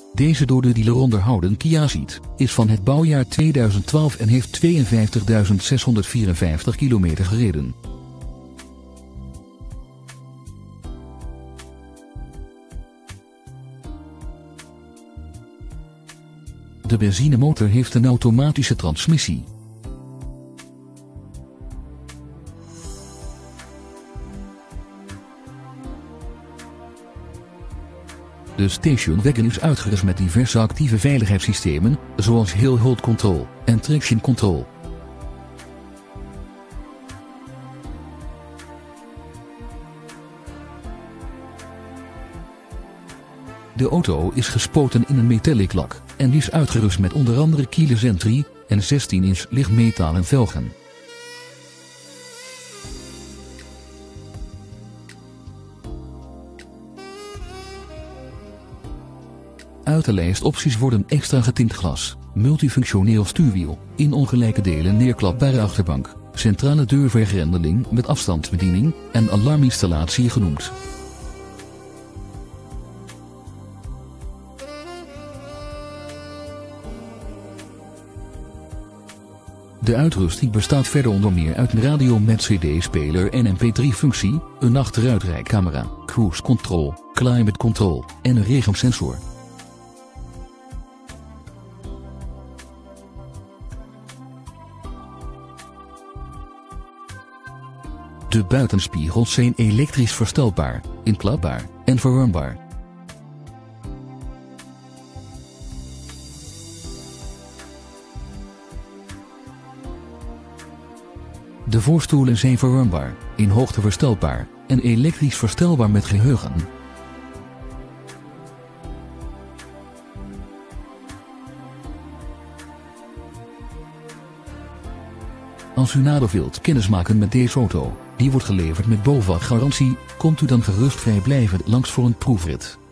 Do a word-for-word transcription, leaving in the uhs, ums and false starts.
Deze door de dealer onderhouden Kia Ceed is van het bouwjaar tweeduizend twaalf en heeft tweeënvijftigduizend zeshonderdvierenvijftig kilometer gereden. De benzinemotor heeft een automatische transmissie. De Station Wagon is uitgerust met diverse actieve veiligheidssystemen, zoals Hill Hold Control en Traction Control. De auto is gespoten in een metallic lak en is uitgerust met onder andere keyless entry en zestien inch lichtmetalen velgen. Uit de lijst opties worden extra getint glas, multifunctioneel stuurwiel, in ongelijke delen neerklapbare achterbank, centrale deurvergrendeling met afstandsbediening en alarminstallatie genoemd. De uitrusting bestaat verder onder meer uit een radio met cd-speler en M P drie functie, een achteruitrijcamera, cruise control, climate control en een regengsensor. De buitenspiegels zijn elektrisch verstelbaar, inklapbaar en verwarmbaar. De voorstoelen zijn verwarmbaar, in hoogte verstelbaar en elektrisch verstelbaar met geheugen. Als u nader wilt kennismaken met deze auto, die wordt geleverd met BOVAG garantie, komt u dan gerust vrijblijvend langs voor een proefrit.